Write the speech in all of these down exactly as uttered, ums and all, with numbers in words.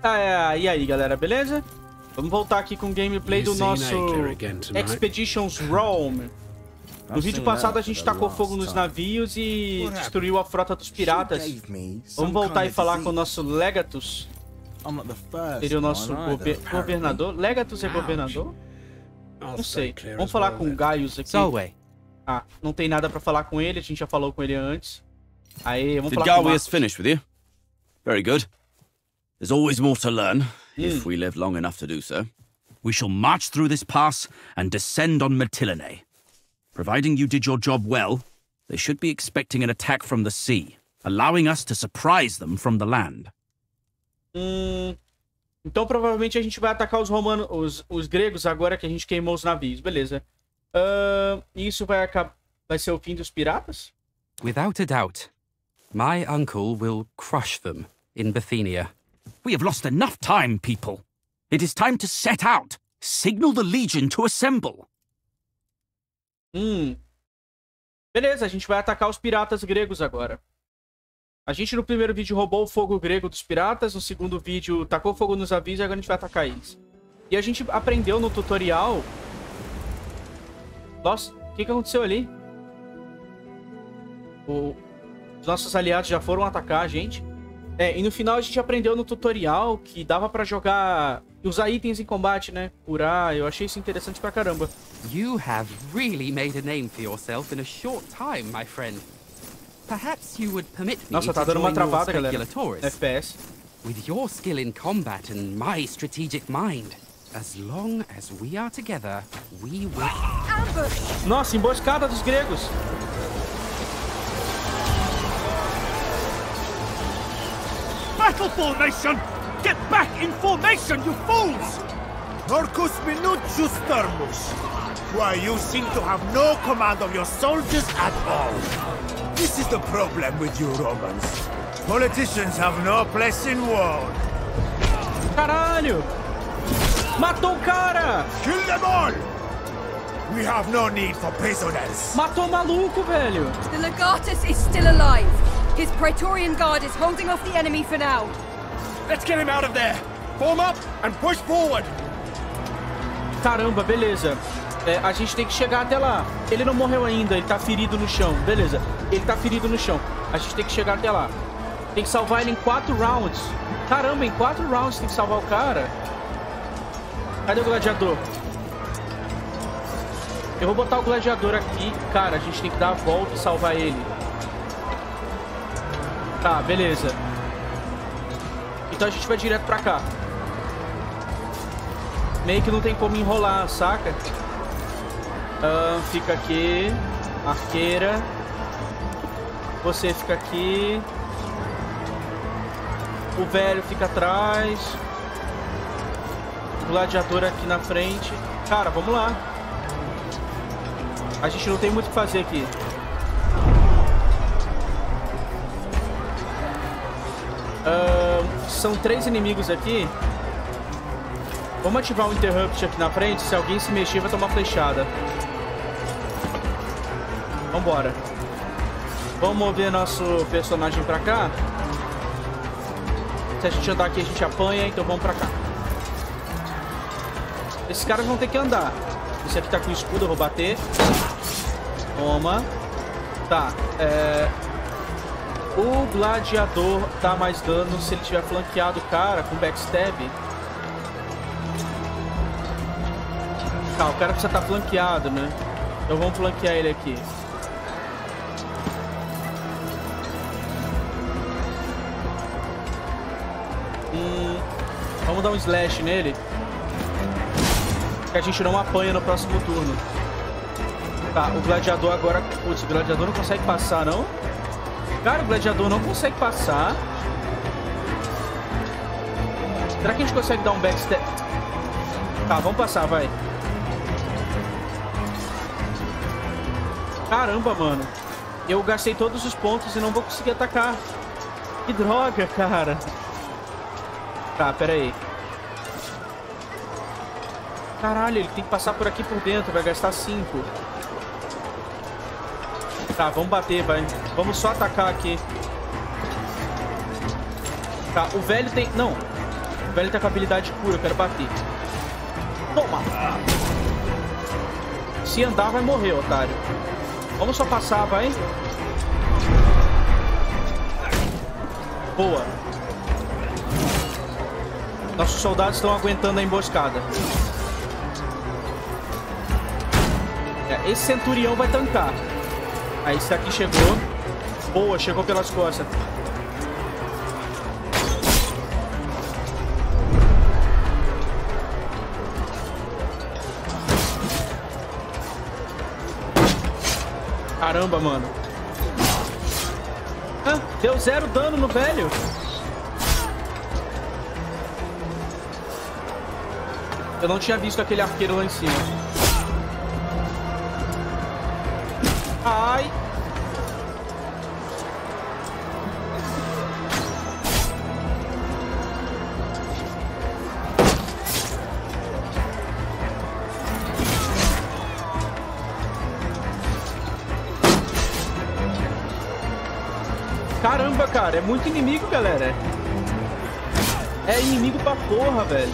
Ah, é, e aí, galera, beleza? Vamos voltar aqui com o gameplay do nosso Expeditions Rome. No vídeo passado a gente tacou fogo nos navios e destruiu a frota dos piratas. Vamos voltar e falar com o nosso Legatus. Seria o nosso gover governador. Legatus é governador? Não sei. Vamos falar com o Gaius aqui. Ah, não tem nada pra falar com ele, a gente já falou com ele antes. Aí, vamos falar com o Marcos. Finished with you? Very good. There's always more to learn, if we live long enough to do so. We shall march through this pass and descend on Mytilene. Providing you did your job well, they should be expecting an attack from the sea, allowing us to surprise them from the land. Hum, então provavelmente a gente vai atacar os romanos, os, os gregos agora que a gente queimou os navios, beleza? Uh, isso vai acabar, vai ser o fim dos piratas? Without a doubt, my uncle will crush them in Bithynia. We have lost enough time, people. It is time to set out. Signal the Legion to assemble. Hum. Beleza, a gente vai atacar os piratas gregos agora. A gente no primeiro vídeo roubou o fogo grego dos piratas, no segundo vídeo tacou fogo nos navios e agora a gente vai atacar eles. E a gente aprendeu no tutorial... Nossa, o que, que aconteceu ali? O... Os nossos aliados já foram atacar a gente. É, e no final a gente aprendeu no tutorial que dava pra jogar... Usar itens em combate, né? Curar, eu achei isso interessante pra caramba. You have really made a name for yourself in a short time, my friend. Perhaps you would permit me Nossa, tá to dando uma join travada, your galera. speculatores. F P S. With your skill in combat and my strategic mind, as long as we are together, we will... Ambush! Nossa, emboscada dos gregos. Battle formation! Get back in formation, you fools! Orcus minucius thermus. Why, you seem to have no command of your soldiers at all. This is the problem with you Romans. Politicians have no place in war. Caralho! Matou o cara! Kill them all! We have no need for prisoners. Matou o maluco, velho! The Legatus is still alive. His Praetorian Guard is holding off the enemy for now. Let's get him out of there. Form up and push forward. Caramba, beleza. É, a gente tem que chegar até lá. Ele não morreu ainda, ele tá ferido no chão. Beleza, ele tá ferido no chão. A gente tem que chegar até lá. Tem que salvar ele em quatro rounds. Caramba, em quatro rounds tem que salvar o cara. Cadê o gladiador? Eu vou botar o gladiador aqui. Cara, a gente tem que dar a volta e salvar ele. Tá, beleza. Então a gente vai direto pra cá. Meio que não tem como enrolar, saca? Uh, fica aqui. Arqueira. Você fica aqui. O velho fica atrás. O gladiador aqui na frente. Cara, vamos lá. A gente não tem muito o que fazer aqui. Uh, são três inimigos aqui. Vamos ativar o Interrupt aqui na frente. Se alguém se mexer, vai tomar flechada. Vambora. Vamos mover nosso personagem pra cá. Se a gente andar aqui, a gente apanha. Então vamos pra cá. Esses caras vão ter que andar. Esse aqui tá com escudo, eu vou bater. Toma. Tá, é... O gladiador dá mais dano se ele tiver flanqueado o cara com backstab. Tá, o cara precisa estar flanqueado, né? Então vamos flanquear ele aqui. Hum, vamos dar um slash nele. Que a gente não apanha no próximo turno. Tá, o gladiador agora... Putz, o gladiador não consegue passar, não? Cara, o gladiador não consegue passar. Será que a gente consegue dar um backstep? Tá, vamos passar, vai. Caramba, mano. Eu gastei todos os pontos e não vou conseguir atacar. Que droga, cara. Tá, pera aí. Caralho, ele tem que passar por aqui por dentro. Vai gastar cinco. Tá, vamos bater, vai. Vamos só atacar aqui. Tá, o velho tem... Não. velho tá com habilidade de cura, eu quero bater. Toma! Se andar, vai morrer, otário. Vamos só passar, vai. Boa. Nossos soldados estão aguentando a emboscada. É, esse centurião vai tancar. Aí esse daqui chegou. Boa, chegou pelas costas. Caramba, mano. Ah, deu zero dano no velho. Eu não tinha visto aquele arqueiro lá em cima. Ai. Caramba, cara, é muito inimigo, galera. É inimigo pra porra, velho.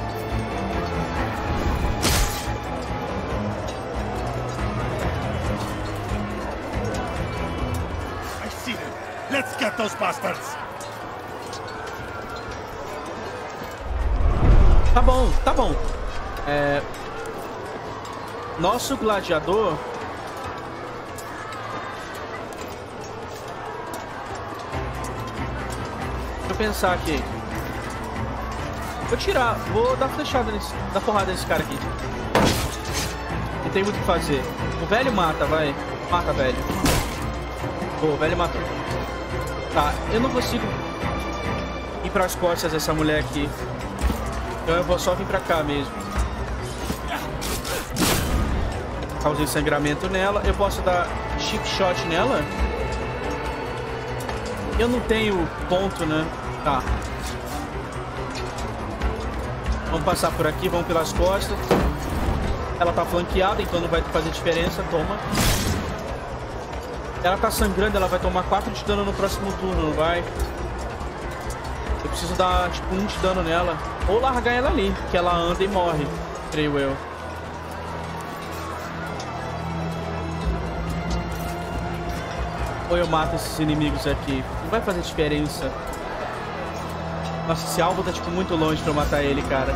I see them. Let's get those bastards. Tá bom, tá bom. É... Nosso gladiador... pensar aqui. Vou tirar, vou dar flechada nesse, dar porrada nesse cara aqui. Não tem muito o que fazer. O velho mata, vai. Mata, velho. Pô, o velho matou. Tá, eu não consigo ir pras costas dessa mulher aqui. Então eu vou só vir pra cá mesmo. Causei sangramento nela. Eu posso dar chip shot nela? Eu não tenho ponto, né? Tá. Vamos passar por aqui, vamos pelas costas. Ela tá flanqueada, então não vai fazer diferença. Toma. Ela tá sangrando, ela vai tomar quatro de dano no próximo turno, não vai? Eu preciso dar, tipo, um de dano nela. Ou largar ela ali, que ela anda e morre, creio eu. Ou eu mato esses inimigos aqui. Não vai fazer diferença. Nossa, esse alvo tá, tipo, muito longe pra eu matar ele, cara.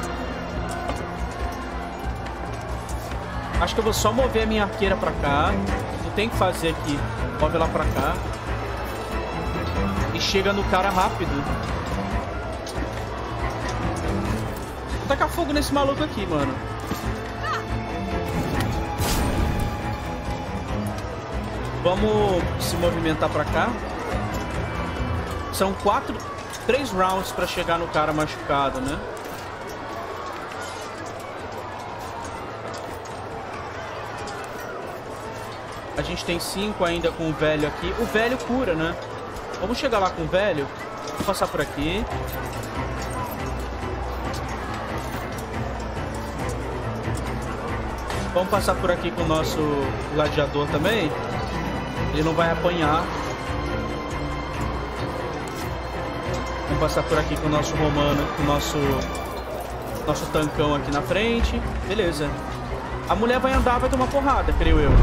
Acho que eu vou só mover a minha arqueira pra cá. Não tem o que fazer aqui. Move ela pra cá. E chega no cara rápido. Vou tacar fogo nesse maluco aqui, mano. Vamos se movimentar pra cá. São quatro, três rounds pra chegar no cara machucado, né? A gente tem cinco ainda com o velho aqui. O velho cura, né? Vamos chegar lá com o velho. Vou passar por aqui. Vamos passar por aqui com o nosso gladiador também. Ele não vai apanhar. Vamos passar por aqui com o nosso romano, com o nosso nosso tancão aqui na frente. Beleza. A mulher vai andar, vai tomar porrada, creio eu.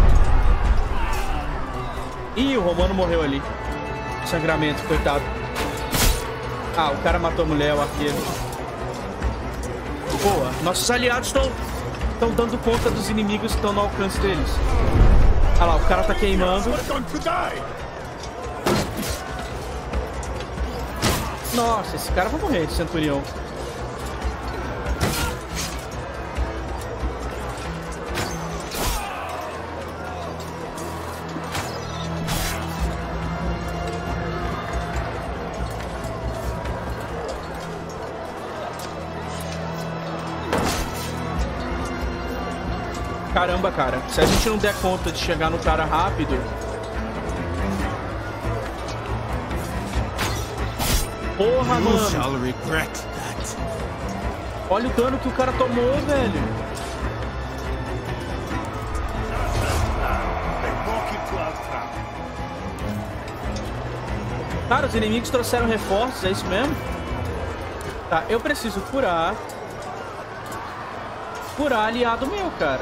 Ih, o romano morreu ali. Sangramento, coitado. Ah, o cara matou a mulher, o arqueiro. Boa. Nossos aliados estão estão dando conta dos inimigos que estão no alcance deles. Olha lá, o cara tá queimando. Nossa, esse cara vai morrer, esse centurião. Caramba, cara. Se a gente não der conta de chegar no cara rápido... Porra, mano. Olha o dano que o cara tomou, velho. Cara, os inimigos trouxeram reforços, é isso mesmo? Tá, eu preciso curar. Curar aliado meu, cara.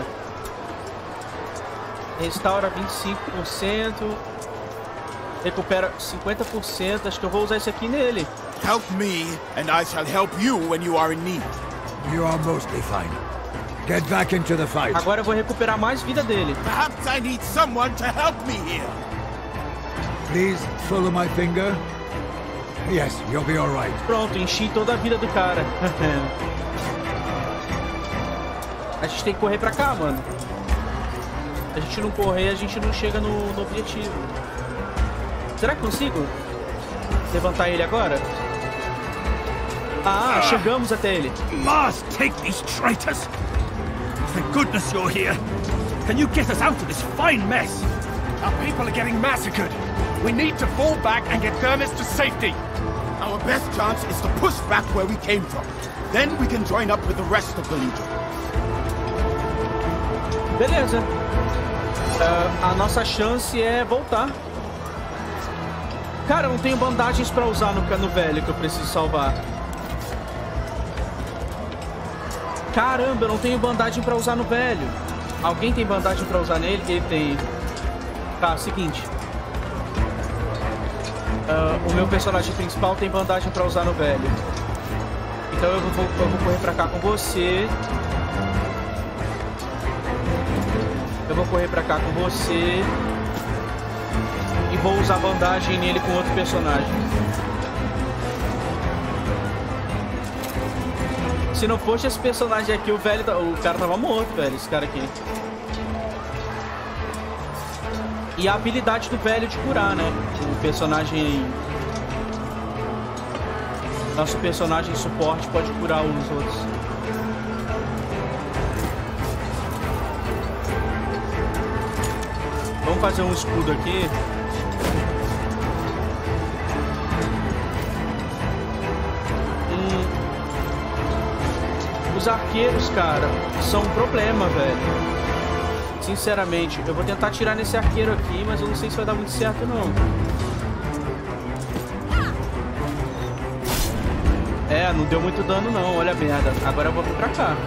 Restaura vinte e cinco por cento. Recupera cinquenta por cento. Acho que eu vou usar isso aqui nele. Help me, and I shall help you when you are in need. You are mostly fine. Get back into the fight. Agora eu vou recuperar mais vida dele. Perhaps I need someone to help me here. Please follow my finger. Yes, you'll be all right. Pronto, enchi toda a vida do cara. A gente tem que correr pra cá, mano. Se a gente não correr, a gente não chega no, no objetivo. Será que consigo levantar ele agora? Ah, chegamos até ele. Mars, take these traitors! Thank goodness you're here. Can you get us out of this fine mess? Our people are getting massacred. We need to fall back and get Thermis to safety. Our best chance is to push back where we came from. Then we can join up with the rest of the Legion. Beleza. Uh, a nossa chance é voltar. Cara, eu não tenho bandagens pra usar no cano velho que eu preciso salvar. Caramba, eu não tenho bandagem pra usar no velho. Alguém tem bandagem pra usar nele? Ele tem. Tá, seguinte. Uh, o meu personagem principal tem bandagem pra usar no velho. Então eu vou, eu vou correr pra cá com você. Eu vou correr pra cá com você. E vou usar bandagem nele com outro personagem. Se não fosse esse personagem aqui, o velho... O cara tava morto, velho. Esse cara aqui. E a habilidade do velho de curar, né? O personagem... Nosso personagem suporte pode curar os outros. Vamos fazer um escudo aqui. Hum. Os arqueiros, cara, são um problema, velho. Sinceramente, eu vou tentar atirar nesse arqueiro aqui, mas eu não sei se vai dar muito certo, não. É, não deu muito dano, não. Olha a merda. Agora eu vou vir pra cá.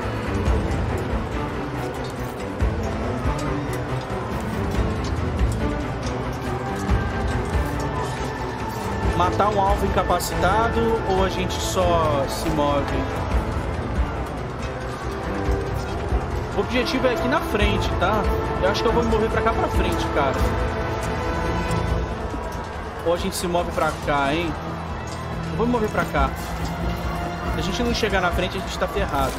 Matar um alvo incapacitado ou a gente só se move? O objetivo é aqui na frente, tá? Eu acho que eu vou me mover pra cá pra frente, cara. Ou a gente se move pra cá, hein? Eu vou me mover pra cá. Se a gente não chegar na frente, a gente tá ferrado.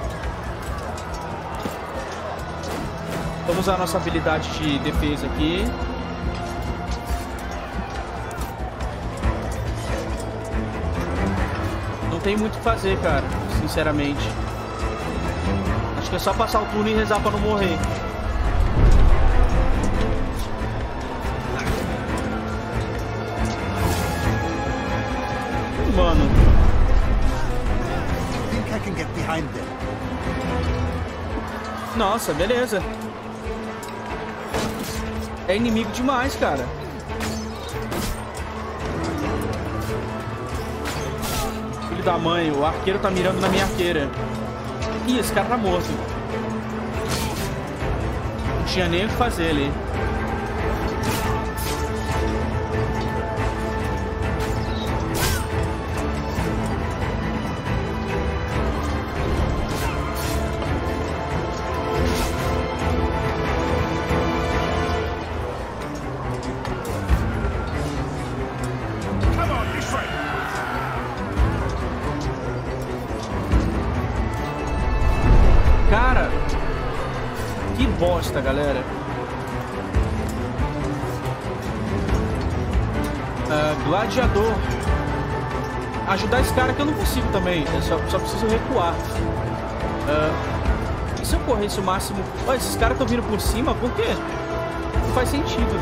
Vamos usar a nossa habilidade de defesa aqui. Não tem muito o que fazer, cara. Sinceramente. Acho que é só passar o turno e rezar pra não morrer. Mano. Nossa, beleza. É inimigo demais, cara. Filho da mãe, o arqueiro tá mirando na minha arqueira. Ih, esse cara tá morto. Não tinha nem o que fazer ali. Cara, que bosta, galera. Uh, gladiador. Ajudar esse cara que eu não consigo também. Eu só, só preciso recuar. Uh, e se eu corresse o máximo... Olha, esses caras estão vindo por cima, por quê? Não faz sentido.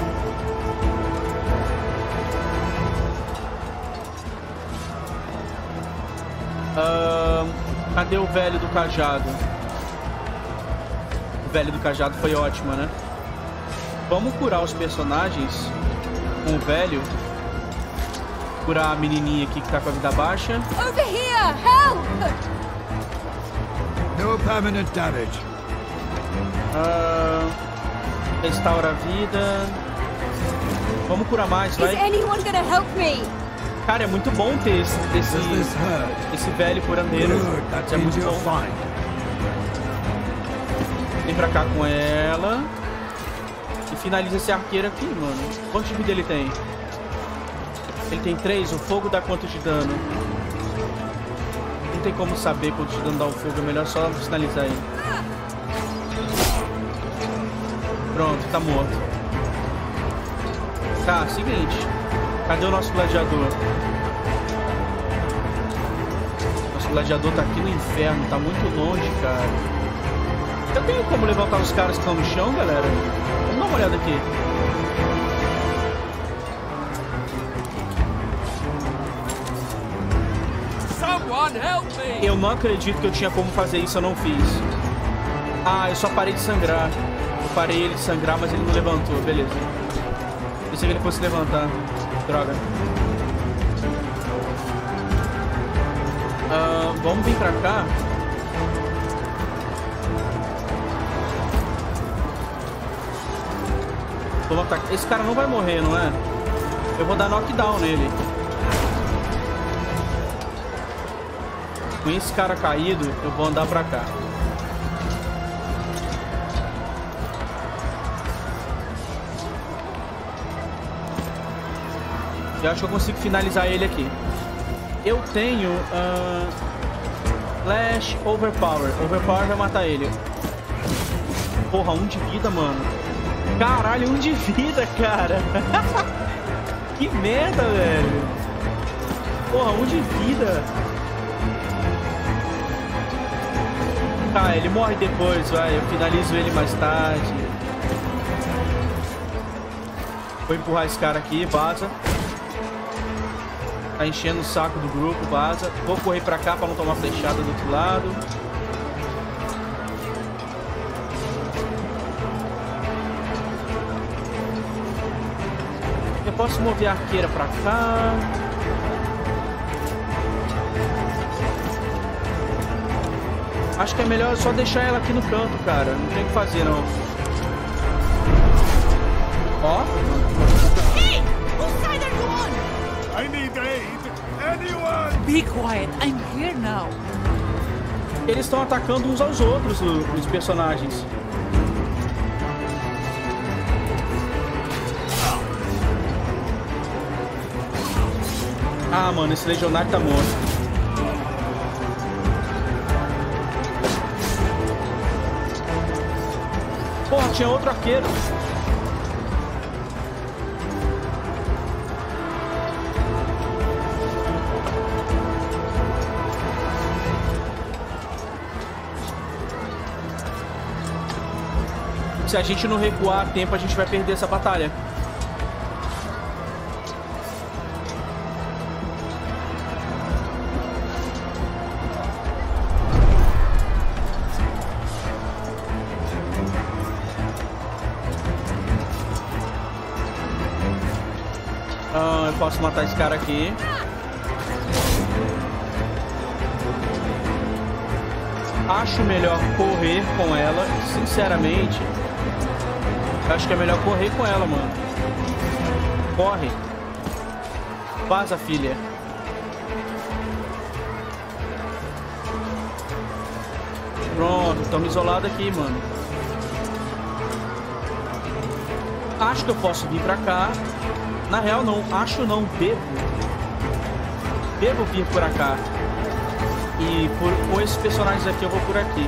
Uh, cadê o velho do cajado? O velho do cajado foi ótimo, né? Vamos curar os personagens com o velho. Curar a menininha aqui que tá com a vida baixa. Over here! Help! No permanent damage. Uh, restaura a vida. Vamos curar mais, vai. Is anyone gonna help me? Cara, é muito bom ter esse, esse, esse velho curandeiro. É muito bom. Vem pra cá com ela. E finaliza esse arqueiro aqui, mano. Quanto de vida ele tem? Ele tem três. O fogo dá quanto de dano? Não tem como saber quanto de dano dá o fogo. É melhor só finalizar ele. Pronto, tá morto. Tá, seguinte. Cadê o nosso gladiador? Nosso gladiador tá aqui no inferno. Tá muito longe, cara. Eu tenho como levantar os caras que estão no chão, galera? Vamos dar uma olhada aqui. Eu não acredito que eu tinha como fazer isso, eu não fiz. Ah, eu só parei de sangrar. Eu parei ele de sangrar, mas ele não levantou. Beleza. Pensei que ele fosse levantar. Droga. Uh, vamos vir pra cá. Vamos atacar. Esse cara não vai morrer, não é? Eu vou dar knockdown nele. Com esse cara caído, eu vou andar pra cá. Eu acho que eu consigo finalizar ele aqui. Eu tenho... Uh, Flash Overpower. Overpower vai matar ele. Porra, um de vida, mano. Caralho, um de vida, cara. Que merda, velho. Porra, um de vida. Tá, ele morre depois, vai. Eu finalizo ele mais tarde. Vou empurrar esse cara aqui, vaza. Tá enchendo o saco do grupo, vaza. Vou correr pra cá pra não tomar flechada do outro lado. Eu posso mover a arqueira pra cá. Acho que é melhor só deixar ela aqui no canto, cara. Não tem o que fazer, não. Ó. Hey! Whose side are you on? I need aid. Anyone? Be quiet. I'm here now. Eles estão atacando uns aos outros, os personagens. Ah, mano, esse legionário tá morto. Porra, tinha outro arqueiro. Se a gente não recuar a tempo, a gente vai perder essa batalha. Ah, eu posso matar esse cara aqui. Acho melhor correr com ela, sinceramente. Acho que é melhor correr com ela, mano. Corre. Vaza, filha. Pronto, estamos isolados aqui, mano. Acho que eu posso vir pra cá. Na real, não. Acho não. Devo. Devo vir por cá. E por, com esses personagens aqui, eu vou por aqui.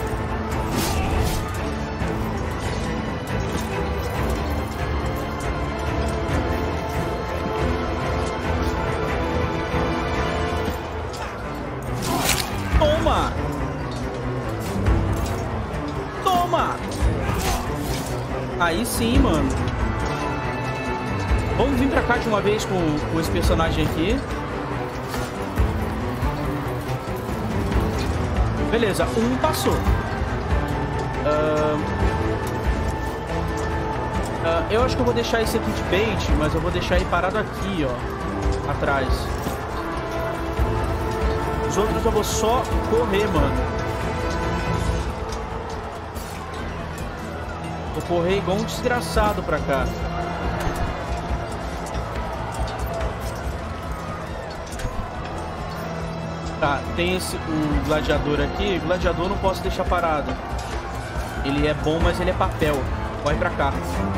Toma! Toma! Aí sim, mano. Vamos vir pra cá de uma vez com, com esse personagem aqui. Beleza, um passou. Uh, uh, eu acho que eu vou deixar esse aqui de bait, mas eu vou deixar ele parado aqui, ó. atrás. Os outros eu vou só correr, mano. Vou correr igual um desgraçado pra cá. Tá, tem esse o gladiador aqui. O gladiador não posso deixar parado. Ele é bom, mas ele é papel. Vai pra cá.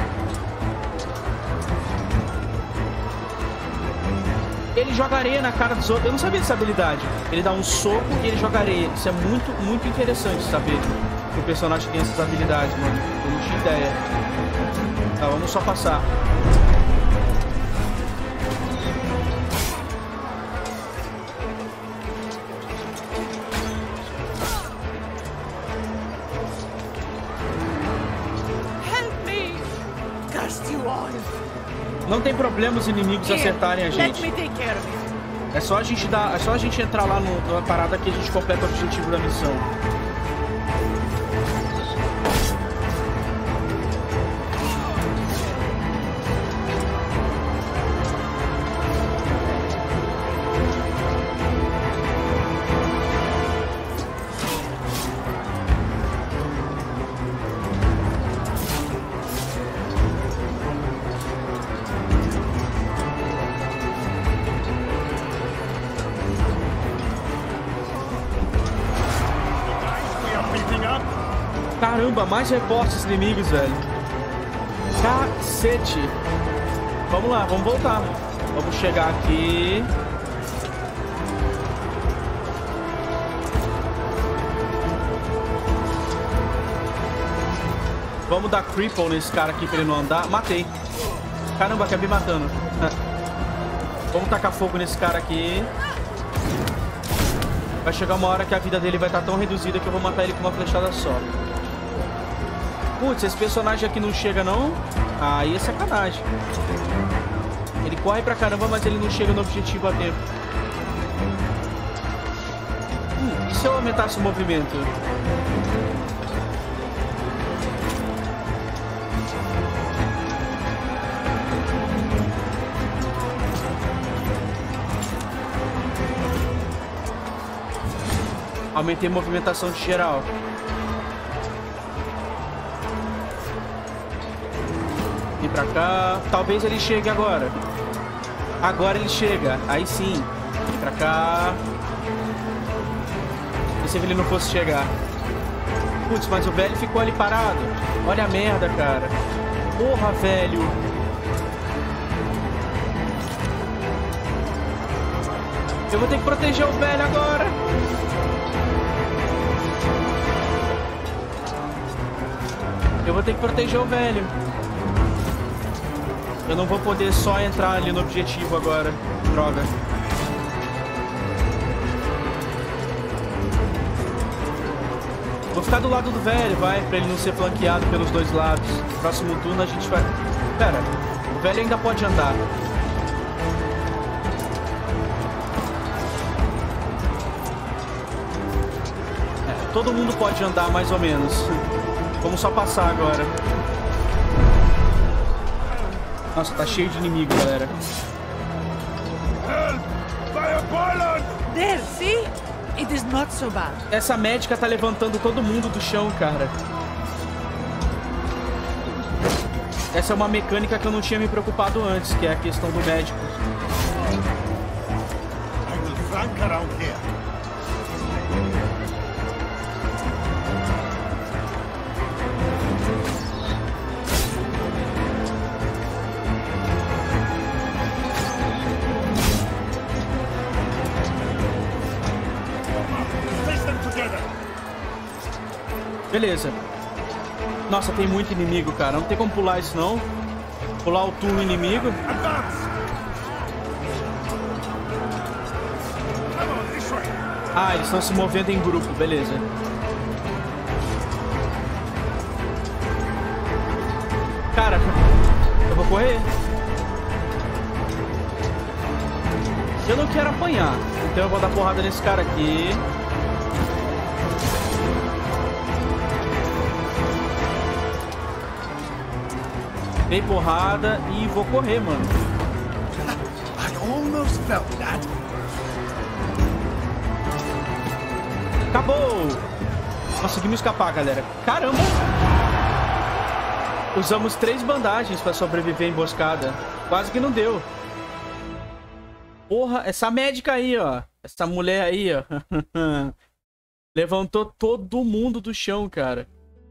Ele joga areia na cara dos outros. Eu não sabia dessa habilidade. Ele dá um soco e ele joga areia. Isso é muito, muito interessante saber que o personagem tem essas habilidades, mano. Eu não tinha ideia. Tá, vamos só passar. Não tem problema os inimigos acertarem a gente. É só a gente dar, é só a gente entrar lá no, numa parada que a gente completa o objetivo da missão. Caramba, mais reportes inimigos, velho. Cacete. Vamos lá, vamos voltar. Vamos chegar aqui. Vamos dar cripple nesse cara aqui pra ele não andar. Matei. Caramba, acabei matando. Vamos tacar fogo nesse cara aqui. Vai chegar uma hora que a vida dele vai estar tão reduzida que eu vou matar ele com uma flechada só. Putz, esse personagem aqui não chega, não? Aí é sacanagem. Ele corre pra caramba, mas ele não chega no objetivo a tempo. Hum, e se eu aumentasse o movimento? Aumentei a movimentação de geral. Vem pra cá. Talvez ele chegue agora. Agora ele chega. Aí sim. Vem pra cá. E se ele não fosse chegar? Putz, mas o velho ficou ali parado. Olha a merda, cara. Porra, velho. Eu vou ter que proteger o velho agora. Eu vou ter que proteger o velho. Eu não vou poder só entrar ali no objetivo agora. Droga. Vou ficar do lado do velho, vai, pra ele não ser flanqueado pelos dois lados. Próximo turno a gente vai... Pera, o velho ainda pode andar. É, todo mundo pode andar mais ou menos. Vamos só passar agora. Nossa, tá cheio de inimigo, galera. There, see? It is not so bad. Essa médica tá levantando todo mundo do chão, cara. Essa é uma mecânica que eu não tinha me preocupado antes, que é a questão do médico. I will flank around here. Beleza. Nossa, tem muito inimigo, cara. Não tem como pular isso, não. Pular o turno inimigo. Ah, eles estão se movendo em grupo. Beleza. Cara, eu vou correr. Eu não quero apanhar. Então eu vou dar porrada nesse cara aqui. Dei porrada e vou correr, mano. I almost felt that. Acabou! Conseguimos escapar, galera. Caramba! Usamos três bandagens pra sobreviver à emboscada. Quase que não deu. Porra, essa médica aí, ó. Essa mulher aí, ó. Levantou todo mundo do chão, cara.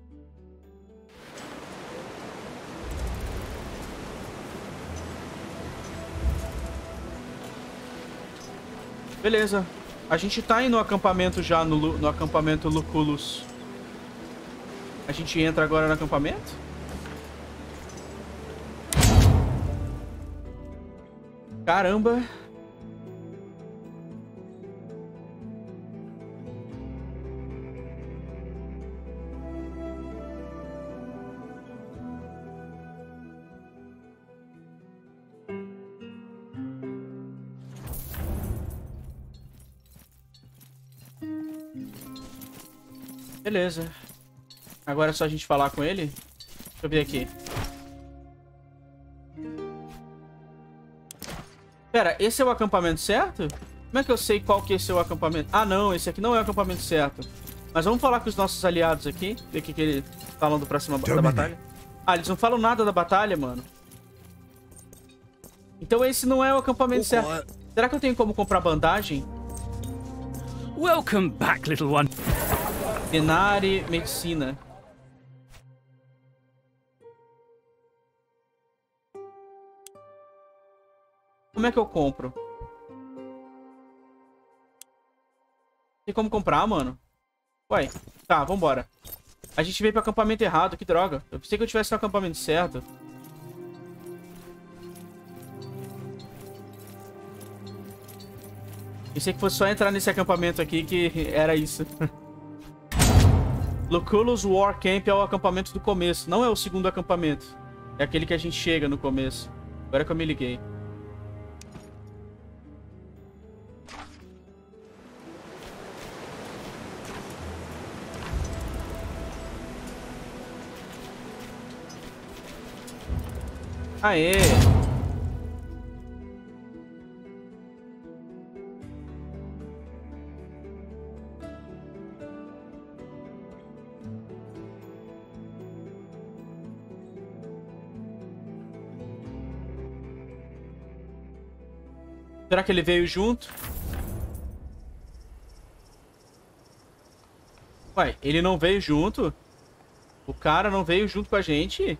Beleza. A gente tá indo no acampamento já, no, no acampamento Lucullus. A gente entra agora no acampamento? Caramba. Beleza. Agora é só a gente falar com ele. Deixa eu ver aqui. Pera, esse é o acampamento certo? Como é que eu sei qual que é esse é o acampamento? Ah, não, esse aqui não é o acampamento certo. Mas vamos falar com os nossos aliados aqui. Ver o que, que eles falam pra cima da batalha. Ah, eles não falam nada da batalha, mano. Então esse não é o acampamento certo. Será que eu tenho como comprar bandagem? Welcome back, little one. Denari, medicina. Como é que eu compro? Tem como comprar, mano? Ué, tá, vambora. A gente veio pro acampamento errado, que droga. Eu pensei que eu tivesse no acampamento certo. Pensei que fosse só entrar nesse acampamento aqui que era isso. Lucullus War Camp é o acampamento do começo. Não é o segundo acampamento. É aquele que a gente chega no começo. Agora que eu me liguei. Aê! Será que ele veio junto? Ué, ele não veio junto? O cara não veio junto com a gente?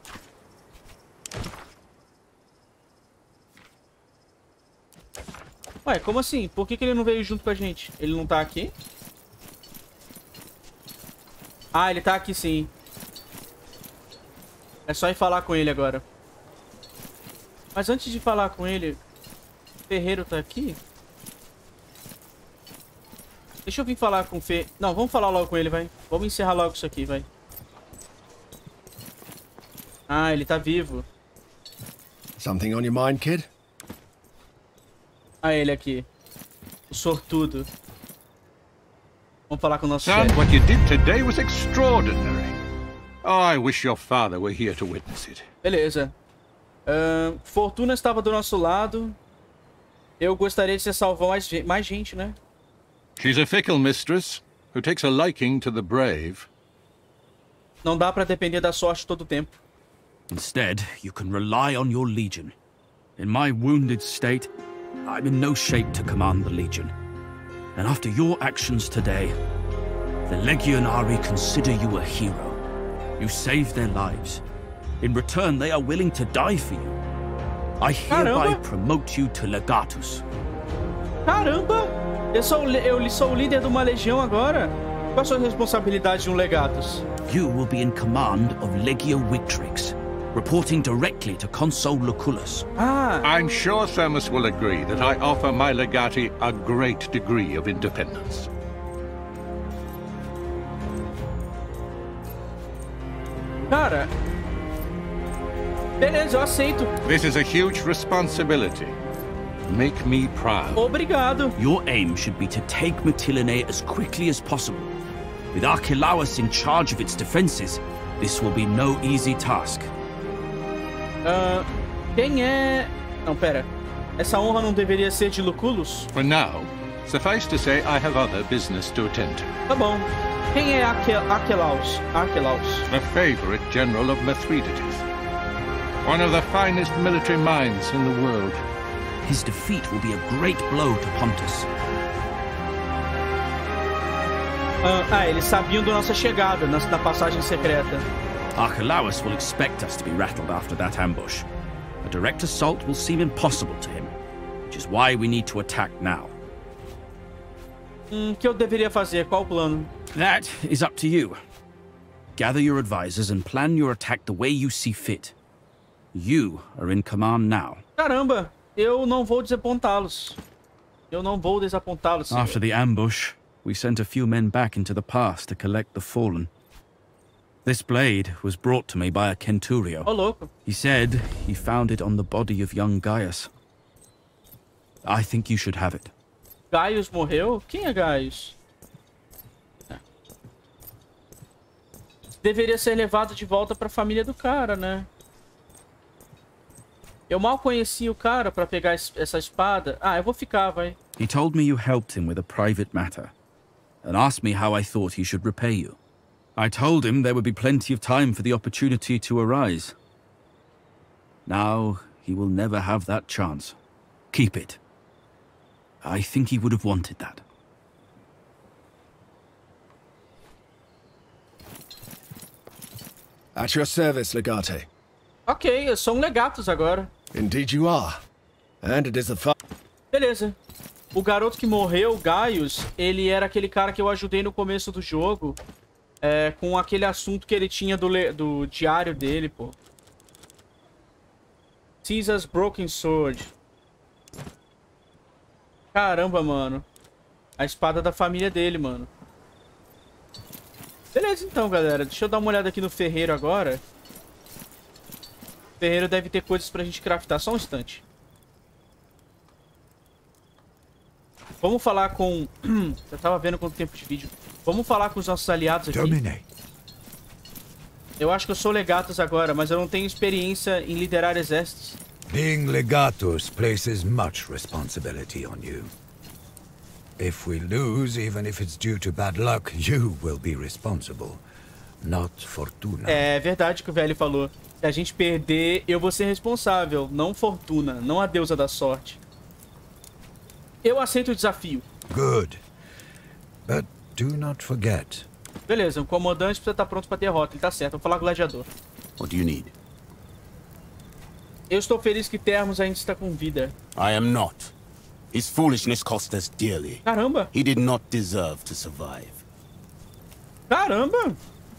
Ué, como assim? Por que, que ele não veio junto com a gente? Ele não tá aqui? Ah, ele tá aqui sim. É só ir falar com ele agora. Mas antes de falar com ele... O ferreiro tá aqui? Deixa eu vir falar com o Fe... Não, vamos falar logo com ele, vai. Vamos encerrar logo isso aqui, vai. Ah, ele tá vivo. Something on your mind, kid? Ah, ele aqui. O sortudo. Vamos falar com o nosso Son, chefe. what you did today was extraordinary. Oh, I wish your father were here to witness it. Beleza. Uh, Fortuna estava do nosso lado. Eu gostaria de ser salvar mais, mais gente, né? She's a fickle mistress who takes a liking to the brave. Não dá pra depender da sorte todo o tempo. Instead, you can rely on your legion. In my wounded state, I'm in no shape to command the legion. And after your actions today, the Legionari consider you a hero. You saved their lives. In return, they are willing to die for you. I hereby Caramba. promote you to Legatus. Caramba! Eu sou, eu sou o líder de uma legião agora? Qual a sua responsabilidade de um Legatus? You will be in command of Legio Victrix, reporting directly to Consul Lucullus. Ah! I'm sure Thermus will agree that I offer my legati a great degree of independence. Cara... Beleza, eu aceito. This is a huge responsibility. Make me proud. Obrigado. Your aim should be to take Mytilene as quickly as possible. With Archelaus in charge of its defenses, this will be no easy task. Uh, quem é... Não, pera. Essa honra não deveria ser de Lucullus? For now, suffice to say I have other business to attend to. Tá bom. Quem é Archelaus? Archelaus. The favorite general of Mithridates. One of the finest military minds in the world. His defeat will be a great blow to Pontus. Ah, ah, eles sabiam da nossa chegada na, na passagem secreta. Archelaus will expect us to be rattled after that ambush. A direct assault will seem impossible to him, which is why we need to attack now. Hum, que eu deveria fazer? Qual o plano? That is up to you. Gather your advisors and plan your attack the way you see fit. You are in command now. Caramba, eu não vou desapontá-los. Eu não vou desapontá-los. Senhor. After the ambush, we sent a few men back into the pass to collect the fallen. This blade was brought to me by a Centurio. Oh, louco. He said he found it on the body of young Gaius. I think you should have it. Gaius morreu? Quem é Gaius? Deveria ser levado de volta para a família do cara, né? Eu mal conheci o cara para pegar essa espada. Ah, eu vou ficar, vai. He told me you helped him with a private matter and asked me how I thought he should repay you. I told him there would be plenty of time for the opportunity to arise. Now, he will never have that chance. Keep it. I think he would have wanted that. At your service, Legate. Ok, eu sou um legatus agora. Indeed you are. And it is the fa- Beleza. O garoto que morreu, Gaius, ele era aquele cara que eu ajudei no começo do jogo. É, com aquele assunto que ele tinha do, do diário dele, pô. Caesar's Broken Sword. Caramba, mano. A espada da família dele, mano. Beleza, então, galera. Deixa eu dar uma olhada aqui no ferreiro agora. O ferreiro deve ter coisas pra gente craftar. Só um instante. Vamos falar com... Eu tava vendo quanto tempo de vídeo. Vamos falar com os nossos aliados aqui. Domine. Eu acho que eu sou legatus agora, mas eu não tenho experiência em liderar exércitos. Being legatus places much responsibility on you. If we lose, even if it's due to bad luck, you will be responsible, not Fortuna. É verdade o que o velho falou. Se a gente perder, eu vou ser responsável, não Fortuna, não a deusa da sorte. Eu aceito o desafio. Good. But do not forget. Beleza, o comandante precisa estar pronto para derrota. Ele tá certo, vou falar com o gladiador. What do you need? Eu estou feliz que Termos ainda está com vida. I am not. His foolishness cost us dearly. Caramba. He did not deserve to survive. Caramba.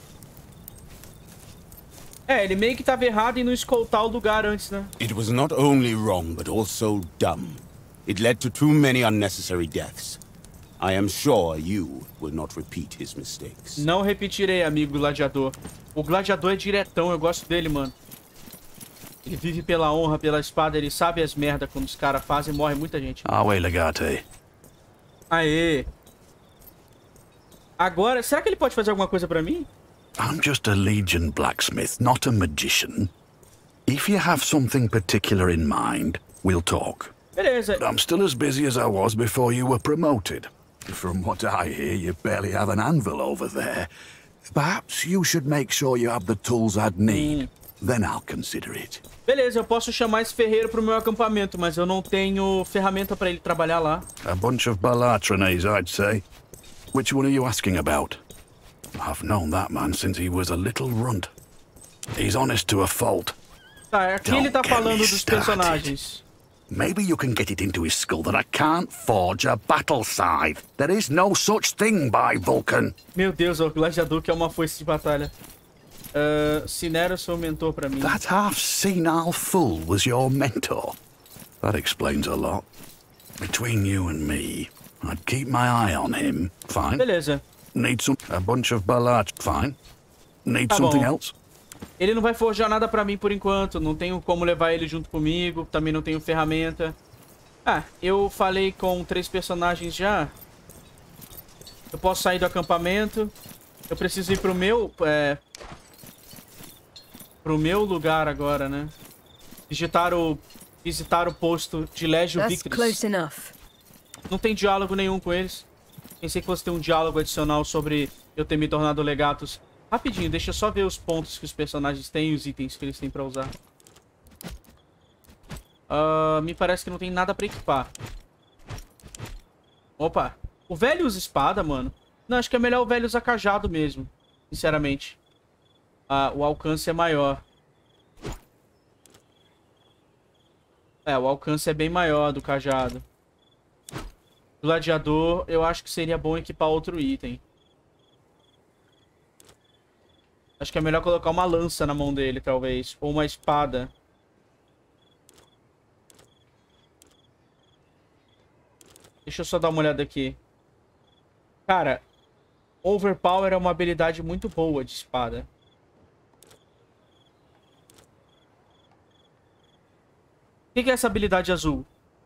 É, ele meio que estava errado em não escoltar o lugar antes, né? It was not only wrong, but also dumb. It led to too many unnecessary deaths. I am sure you will not repeat his mistakes. Não repetirei, amigo gladiador. O gladiador é diretão, eu gosto dele, mano. Ele vive pela honra, pela espada, ele sabe as merdas quando os caras fazem, morre muita gente. Awe, Legate. Aê. Agora, será que ele pode fazer alguma coisa pra mim? I'm just a Legion blacksmith, not a magician. If you have something particular in mind, we'll talk. Beleza. But I'm still as busy as I was before you were promoted. From what I hear, you barely have an anvil over there. Perhaps you should make sure you have the tools I'd need. Hum. Then I'll consider it. Beleza, eu posso chamar esse ferreiro pro meu acampamento, mas eu não tenho ferramenta pra ele trabalhar lá. A bunch of Balatronese, I'd say. Which one are you asking about? I've known that man since he was a little runt. He's honest to a fault. Tá, aqui ele tá falando dos personagens. Maybe you can get it into his skull that I can't forge a battle scythe. There is no such thing by Vulcan. Meu Deus, o gladiador que é uma foice de batalha. Uh, Cinero, seu mentor pra mim. That half-senile fool was your mentor. That explains a lot. Between you and me, I'd keep my eye on him. Fine. Beleza. Need some... A bunch of ballads. Fine. Need tá something bom. else? Ele não vai forjar nada pra mim por enquanto. Não tenho como levar ele junto comigo. Também não tenho ferramenta. Ah, eu falei com três personagens já. Eu posso sair do acampamento. Eu preciso ir pro meu... É... Pro meu lugar agora, né? Digitar o visitar o posto de Legio Victrix. Não tem diálogo nenhum com eles. Pensei que fosse ter um diálogo adicional sobre eu ter me tornado Legatus. Rapidinho, deixa eu só ver os pontos que os personagens têm e os itens que eles têm pra usar. Uh, me parece que não tem nada pra equipar. Opa. O velho usa espada, mano. Não, acho que é melhor o velho usar cajado mesmo. Sinceramente. Uh, o alcance é maior. É, o alcance é bem maior do cajado. Gladiador, eu acho que seria bom equipar outro item. Acho que é melhor colocar uma lança na mão dele, talvez. Ou uma espada. Deixa eu só dar uma olhada aqui. Cara, Overpower é uma habilidade muito boa de espada. O que, que é essa habilidade azul?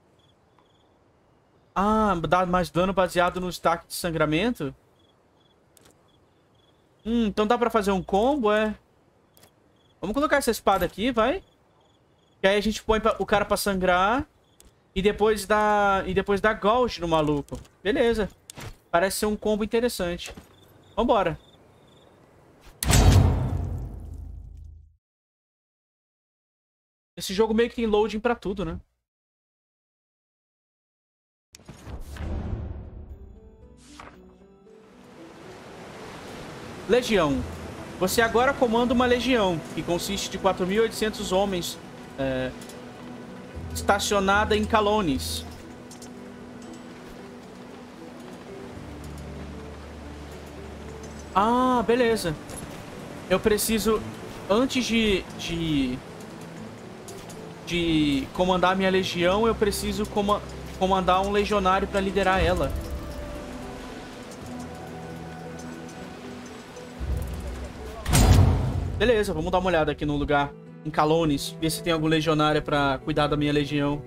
Ah, dá mais dano baseado no stack de sangramento? Hum, então dá pra fazer um combo, é? Vamos colocar essa espada aqui, vai. Que aí a gente põe o cara pra sangrar. E depois dá... E depois dá gauge no maluco. Beleza. Parece ser um combo interessante. Vambora. Esse jogo meio que tem loading pra tudo, né? Legião. Você agora comanda uma legião, que consiste de quatro mil e oitocentos homens, é, estacionada em Calones. Ah, beleza. Eu preciso, antes de, de, de comandar a minha legião, eu preciso coma, comandar um legionário para liderar ela. Beleza, vamos dar uma olhada aqui no lugar, em Calones, ver se tem algum legionário pra cuidar da minha legião.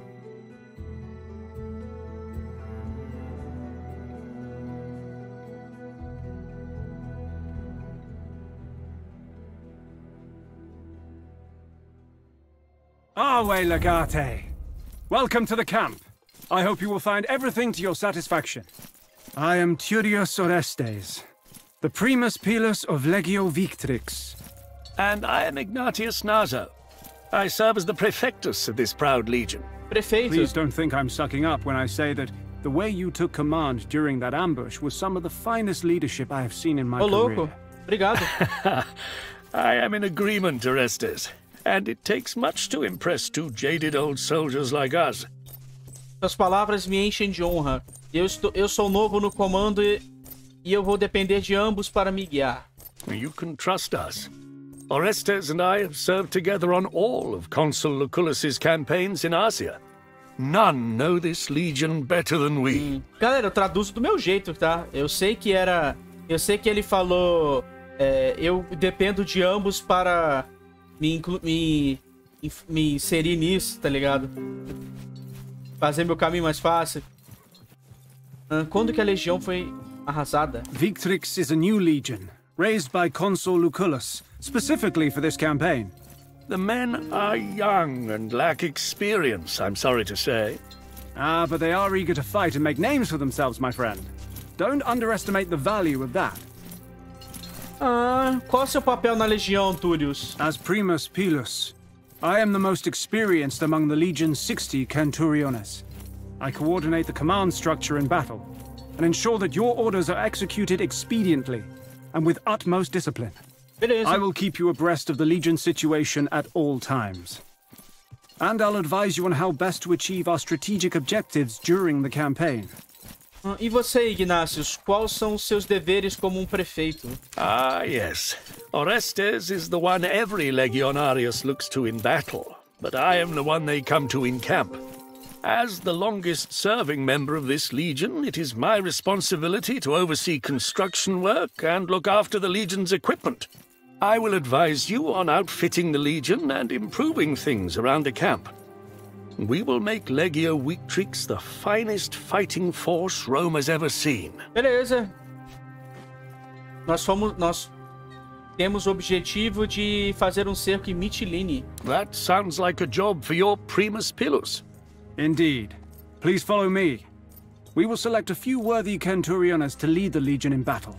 Arwe, Legate. Welcome to the camp. I hope you will find everything to your satisfaction. I am Turius Orestes, the Primus Pilus of Legio Victrix. And I am Ignatius Naso. I serve as the Prefectus of this proud legion. Prefeito. Please don't think I'm sucking up when I say that the way you took command during that ambush was some of the finest leadership I have seen in my Ô, career. louco. Obrigado. I am in agreement, Orestes. And it takes much to impress two jaded old soldiers like us. Suas palavras me enchem de honra. Eu, estou, eu sou novo no comando e, e eu vou depender de ambos para me guiar. You can trust us. Orestes and I have served together on all of Consul Lucullus's campaigns in Asia. None know this legion better than we. Hum. Galera, eu traduzo do meu jeito, tá? Eu sei que era... Eu sei que ele falou... É, eu dependo de ambos para me, inclu... me... me inserir nisso, tá ligado? Fazer meu caminho mais fácil. Ah, quando que a legião foi arrasada? Victrix is a new legion, raised by Consul Lucullus, specifically for this campaign. The men are young and lack experience, I'm sorry to say. Ah, but they are eager to fight and make names for themselves, my friend. Don't underestimate the value of that. Ah, qual é o seu papel na legião, Turius? As Primus Pilus, I am the most experienced among the Legion's sixty Centuriones. I coordinate the command structure in battle, and ensure that your orders are executed expediently, and with utmost discipline. Beleza. I will keep you abreast of the Legion's situation at all times. And I'll advise you on how best to achieve our strategic objectives during the campaign. Ah, e você, Ignatius, quais são os seus deveres como um prefeito? Ah, yes. Orestes is the one every Legionarius looks to in battle, but I am the one they come to in camp. As the longest-serving member of this legion, it is my responsibility to oversee construction work and look after the legion's equipment. I will advise you on outfitting the legion and improving things around the camp. We will make Legio Victrix the finest fighting force Rome has ever seen. Beleza. Nós fomos... Nós... temos o objetivo de fazer um cerco em Mytilene. That sounds like a job for your primus pilus. Indeed. Please follow me. We will select a few worthy Centuriones to lead the Legion in battle.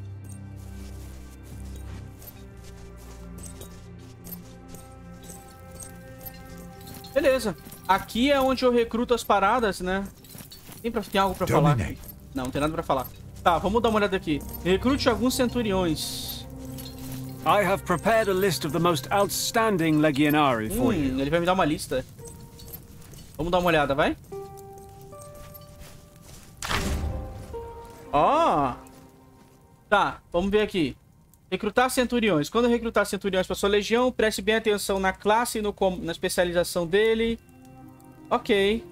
Beleza. Aqui é onde eu recruto as paradas, né? Tem, pra, tem algo pra falar? Não, não tem nada pra falar. Tá, vamos dar uma olhada aqui. Recrute alguns centuriões. I have prepared a list of the most outstanding legionari for hum, you. Ele vai me dar uma lista. Vamos dar uma olhada, vai? Ó! Oh. Tá, vamos ver aqui. Recrutar centuriões. Quando recrutar centuriões para sua legião, preste bem atenção na classe e no, na especialização dele. Ok.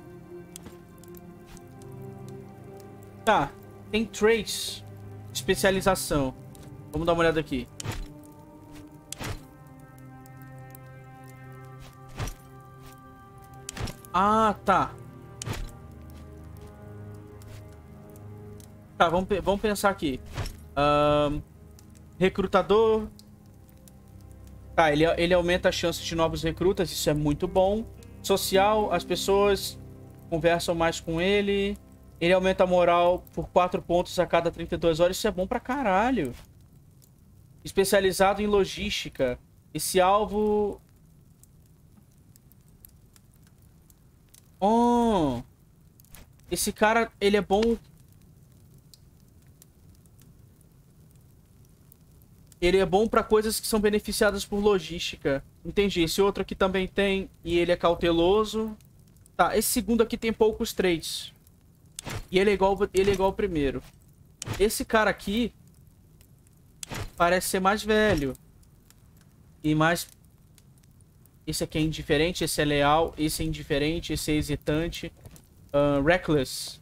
Tá, tem traits. Especialização. Vamos dar uma olhada aqui. Ah, tá. Tá, vamos, vamos pensar aqui. Um, recrutador. Tá, ele, ele aumenta a chance de novos recrutas, isso é muito bom. Social, as pessoas conversam mais com ele. Ele aumenta a moral por quatro pontos a cada trinta e duas horas, isso é bom pra caralho. Especializado em logística. Esse alvo... Oh! Esse cara, ele é bom... Ele é bom pra coisas que são beneficiadas por logística. Entendi. Esse outro aqui também tem. E ele é cauteloso. Tá, esse segundo aqui tem poucos traits. E ele é igual, ele é igual ao primeiro. Esse cara aqui... parece ser mais velho. E mais... Esse aqui é indiferente, esse é leal, esse é indiferente, esse é hesitante. Uh, reckless.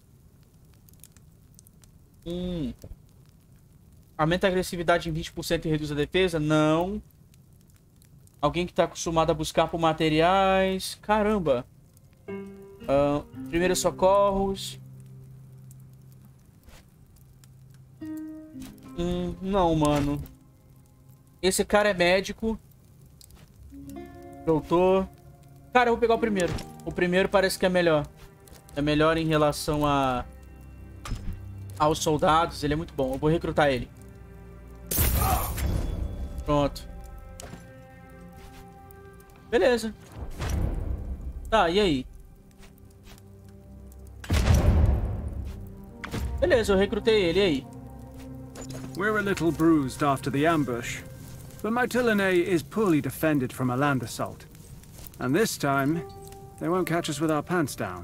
Hum... Aumenta a agressividade em vinte por cento e reduz a defesa? Não. Alguém que está acostumado a buscar por materiais. Caramba. Uh, primeiros socorros. Hum, não, mano. Esse cara é médico. Doutor. Cara, eu vou pegar o primeiro. O primeiro parece que é melhor. É melhor em relação a... aos soldados. Ele é muito bom. Eu vou recrutar ele. Pronto. Beleza. Tá, e aí? Beleza, eu recrutei ele, e aí? We're a little bruised after the ambush, but Mytilene is poorly defended from a land assault. And this time, they won't catch us with our pants down.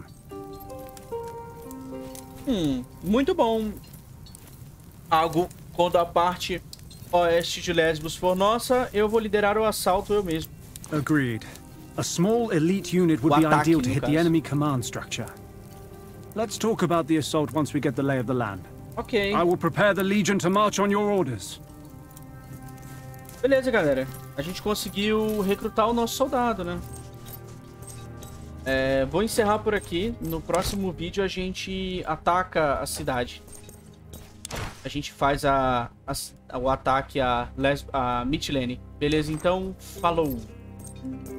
Hum, muito bom. Algo quando a parte oeste de Lesbos for nossa, eu vou liderar o assalto eu mesmo. Agreed. A small elite unit would be ideal to hit the enemy command structure. Let's talk about the assault once we get the lay of the land. Ok. I will prepare the Legion to march on your orders. Beleza, galera. A gente conseguiu recrutar o nosso soldado, né? É, vou encerrar por aqui. No próximo vídeo a gente ataca a cidade. A gente faz a, a, o ataque a, Les, a Mytilene. Beleza? Então, falou!